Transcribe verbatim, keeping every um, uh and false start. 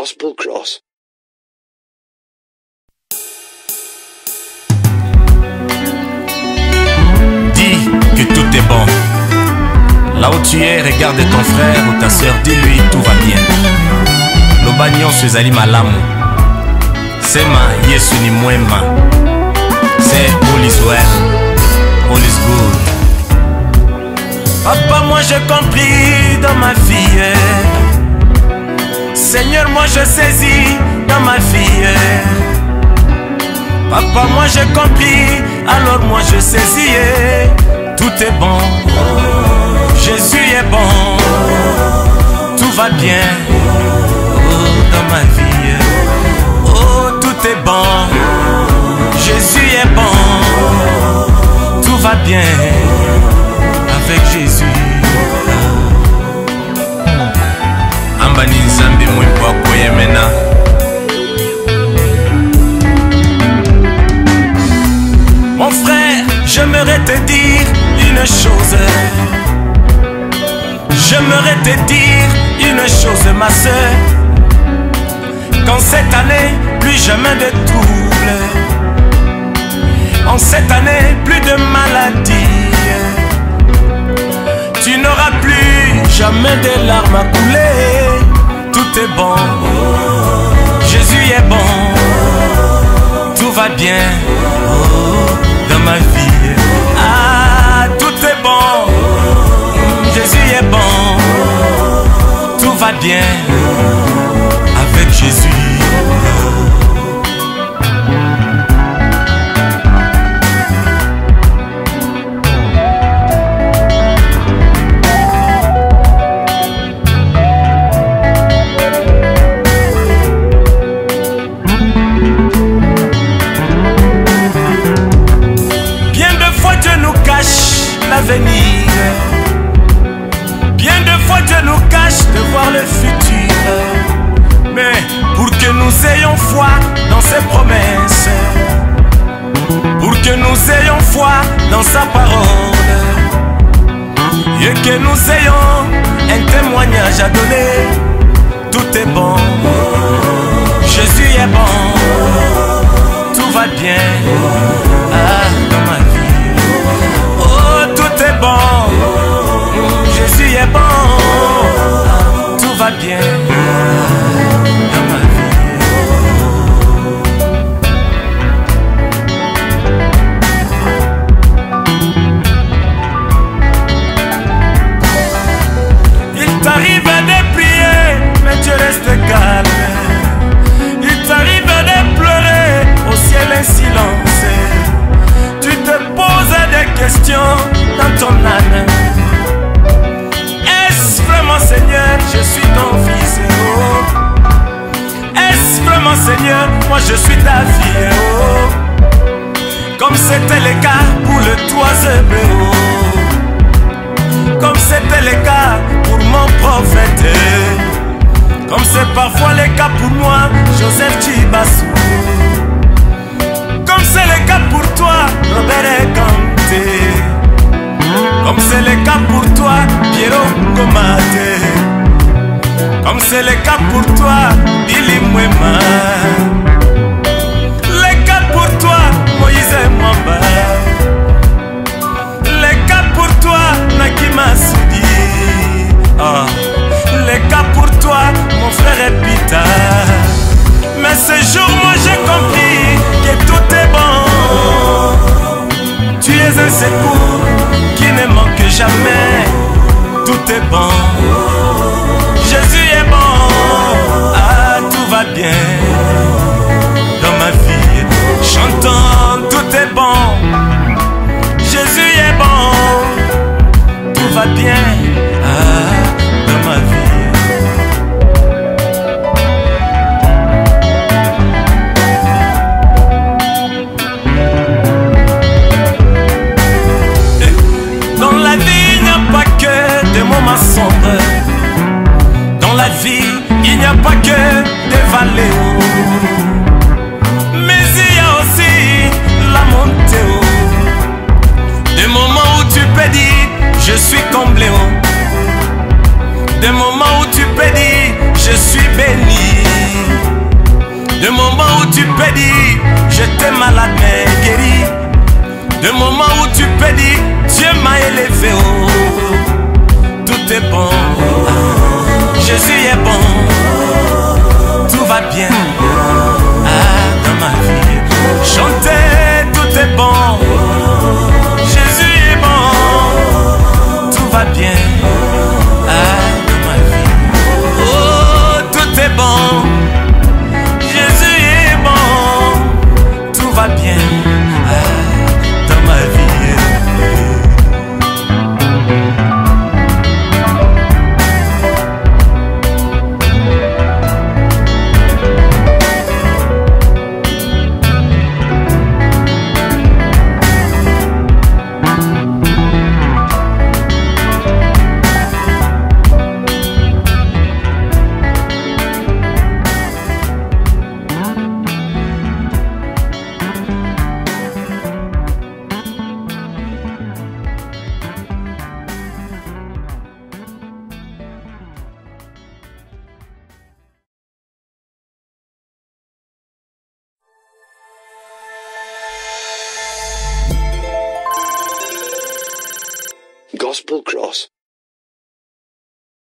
Gospel Cross. Dis que tout est bon. Là où tu es, regarde ton frère ou ta soeur, dis-lui tout va bien. Loba nyonso ezali malamu. Sema Yesu ni mwema. Say all is well, all is good. Papa, moi j'ai compris dans ma vie. Seigneur, moi je saisis dans ma vie. Papa, moi j'ai compris, alors moi je saisis. Tout est bon, Jésus est bon, tout va bien, oh, dans ma vie. Oh, tout est bon, Jésus est bon, tout va bien avec Jésus. Ambani nzambe mwimbo akoye mena. Mon frère, j'aimerais te dire une chose. J'aimerais te dire une chose, ma soeur. Qu'en cette année, plus jamais de troubles. En cette année, plus de maladies. Tu n'auras plus jamais de larmes à couler. Tout est bon, Jésus est bon, tout va bien, oh, dans ma vie. Ah, tout est bon, Jésus est bon, tout va bien avec Jésus. L'avenir, bien de fois Dieu nous cache de voir le futur, mais pour que nous ayons foi dans ses promesses, pour que nous ayons foi dans sa parole, et que nous ayons un témoignage à donner. Tout est bon, Jésus est bon, tout va bien, ah, dans ma vie. Tout est bon, Jésus est bon, tout va bien dans ma vie. Il t'arrive de prier, mais tu restes calme. Il t'arrive de pleurer, au ciel un silence. Tu te poses des questions dans ton âme. Est-ce vraiment, Seigneur, je suis ton fils, oh? Est-ce vraiment, Seigneur, moi je suis ta fille, oh? Comme c'était le cas pour le toiseux oh. Comme c'était le cas pour mon prophète, comme c'est parfois le cas pour moi, Joseph Chibassou. Comme c'est le cas pour toi, Robert Kanté. Comme c'est le cas pour toi, Piero Komate. Comme c'est le cas pour toi, Billy Mwema. Le cas pour toi, Moïse Mwamba. Le cas pour toi, Nakima Soudi. Oh. Le cas pour toi, mon frère Epita. Mais ce jour, moi j'ai compris que tout est bon. Tu es un secours qui ne manque jamais. Tout est bon, Jésus est bon. Ah, tout va bien dans ma vie. Chantons, tout est bon, Jésus est bon. Tout va bien, ah, dans ma vie. Moments sombres. Dans la vie, il n'y a pas que des vallées hauts, mais il y a aussi la montée haut. Des moments où tu peux dire je suis comblé haut. Des moments où tu peux dire je suis béni. De moments où tu peux dire j'étais malade mais guéri. De moments où tu peux dire Dieu m'a élevé. Oh, tout est bon. Jésus est bon. Tout va bien. Ah, dans ma vie. Chantez, tout est bon. Jésus est bon. Tout va bien. Ah, dans ma vie. Oh, tout est bon. Jésus est bon. Tout va bien. Ah, dans ma vie. Gospel Cross.